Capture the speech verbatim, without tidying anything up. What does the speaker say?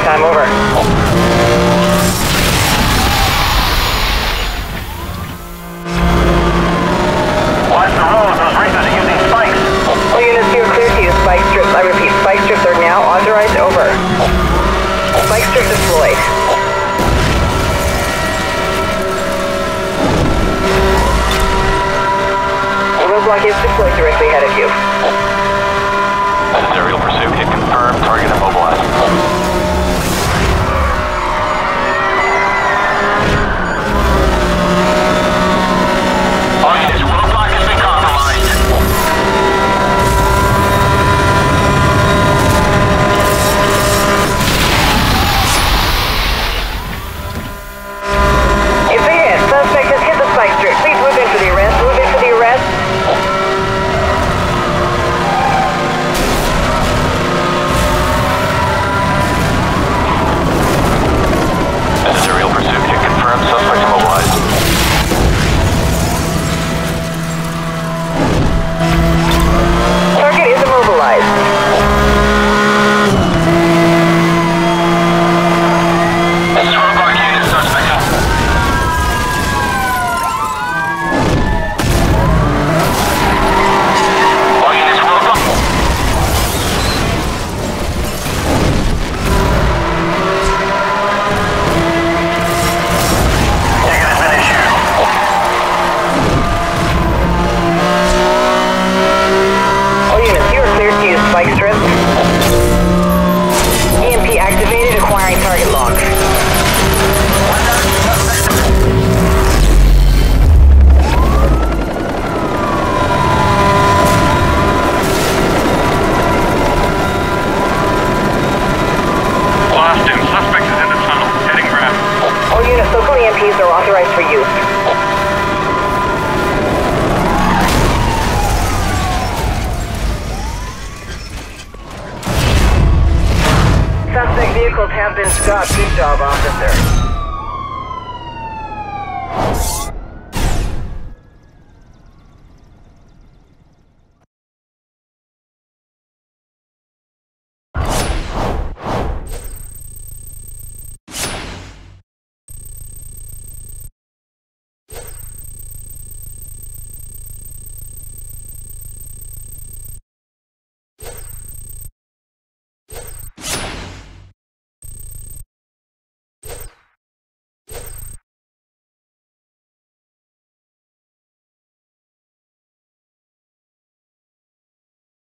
time, over. Watch the road, those racers are using spikes. All units, you are clear to use spike strips. I repeat, spike strips are now authorized, over. Spike strip deployed. A roadblock is deployed directly ahead of you. This is aerial pursuit. Hit confirm. Target immobilized. All units, roadblock has been compromised. It's a hit. Suspect has hit the spike strip. Please move in for the arrest. Move in for the arrest. This is aerial pursuit. Hit confirm. Suspect immobilized. Target is immobilized. This is roadblock unit. Suspect up. All units, roadblock. Ticket has been issued. All units, you are cleared to use spike strips. E M P activated, acquiring target lock. Lost him. Suspect is in the tunnel. Heading west. All units, local E M Ps are authorized for use. Suspect vehicles have been stopped. Good job, officer.